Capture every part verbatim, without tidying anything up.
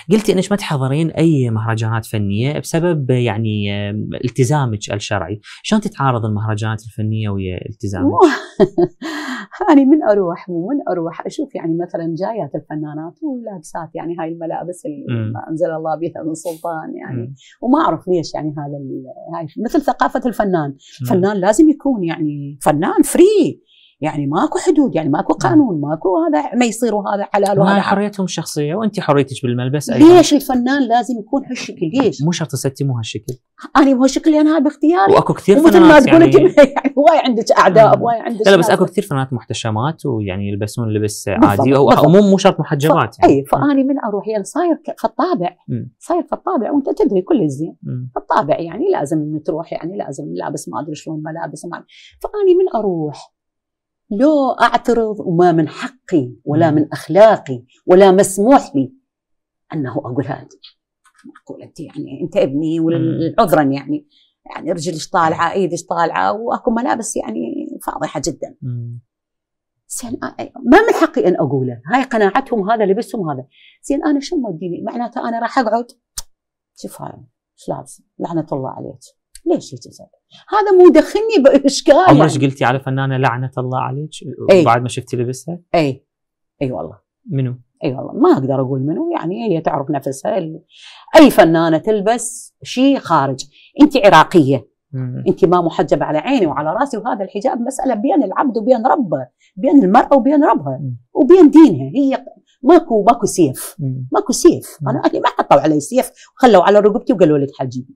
قلتي انك ما تحضرين اي مهرجانات فنيه بسبب يعني التزامك الشرعي، شلون تتعارض المهرجانات الفنيه ويا التزامك؟ أنا من أروح ومن أروح أشوف يعني مثلا جايات الفنانات ولابسات يعني هاي الملابس اللي ما أنزل الله بها من سلطان يعني م. وما أعرف ليش يعني هذا هاي مثل ثقافة الفنان. الفنان لازم يكون يعني فنان فري، يعني ماكو حدود، يعني ماكو قانون، ماكو هذا ما يصير وهذا حلال وهذا حريتهم الشخصيه وانت حريتك بالملبس ايضا. ليش الفنان لازم يكون هالشكل؟ ليش؟ مو شرط ستي مو هالشكل، انا مو هالشكل لان هذا باختياري. واكو كثير فنانات مثل ما تقول يعني انت يعني هواي عندك اعداء هواي عندك لا بس اكو كثير فنانات محتشمات ويعني يلبسون لبس عادي او مو مو شرط محجبات ف... يعني اي فاني من اروح يعني صاير في الطابع، صاير في الطابع وانت تدري كل الزين في الطابع يعني لازم تروح يعني لازم لابس ما ادري شلون ملابس ما. فاني من اروح لو أعترض وما من حقي ولا من أخلاقي ولا مسموح لي أنه أقولها. معقول أنت يعني أنت ابني والعذرا يعني يعني رجلش طالعة إيدش طالعة وأكو ملابس يعني فاضحة جدا. زين ما من حقي أن أقوله، هاي قناعتهم هذا لبسهم هذا. زين أنا شو موديني معناته أنا راح أقعد شوف هاي إيش لابسة لعنة الله عليك ليش هيك زين؟ هذا مو يدخلني باشكال. عمرك يعني قلتي على فنانه لعنه الله عليك بعد ما شفتي لبسها؟ اي اي والله. منو؟ اي والله ما اقدر اقول منو، يعني هي تعرف نفسها. اي فنانه تلبس شيء خارج. انت عراقيه، مم. انت ما محجبه على عيني وعلى راسي، وهذا الحجاب مساله بين العبد وبين ربه، بين المراه وبين ربها مم. وبين دينها. هي ماكو ماكو سيف، مم. ماكو سيف. مم. انا اهلي ما حطوا علي سيف وخلوا على رقبتي وقالوا لي تحجبي.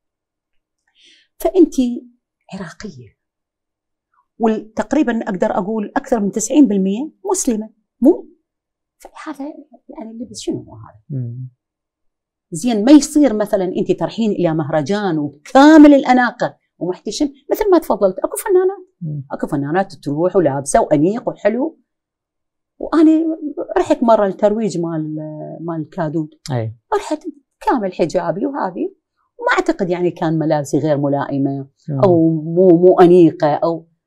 فأنت عراقية، وتقريبا أقدر أقول أكثر من تسعين بالمئة مسلمة، مو؟ فهذا يعني اللبس شنو هو هذا؟ زين ما يصير مثلا أنت تروحين إلى مهرجان وكامل الأناقة ومحتشم مثل ما تفضلت. أكو فنانات أكو فنانات تروح ولابسة وأنيق وحلو. وأنا رحت مرة الترويج مال مال الكادود، أي. رحت كامل حجابي وهذه، وما أعتقد يعني كان ملابسي غير ملائمة أو مو مو أنيقة أو